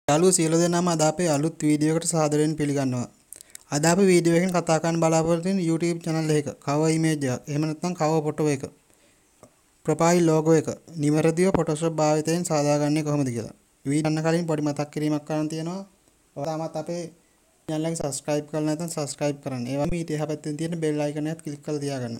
යාළුවෝ සියලු දෙනාම අද අපේ අලුත් වීඩියෝ එකට සාදරයෙන් පිළිගන්නවා. අද අපි වීඩියෝ එකෙන් කතා කරන්න බලාපොරොත්තු වෙන YouTube channel එක cover image එක. එහෙම නැත්නම් cover photo එක. profile logo එක. නිවැරදිව Photoshop භාවිතයෙන් සාදාගන්නේ කොහොමද කියලා. වීඩියෝ ගන්න කලින් පොඩි මතක් කිරීමක් කරන්න තියෙනවා. ඔයාලා තාමත් අපේ channel එක subscribe කරලා නැත්නම් subscribe කරන්න. ඒ වගේම ඊට එහා පැත්තෙන් තියෙන bell icon එකත් click කරලා තියාගන්න.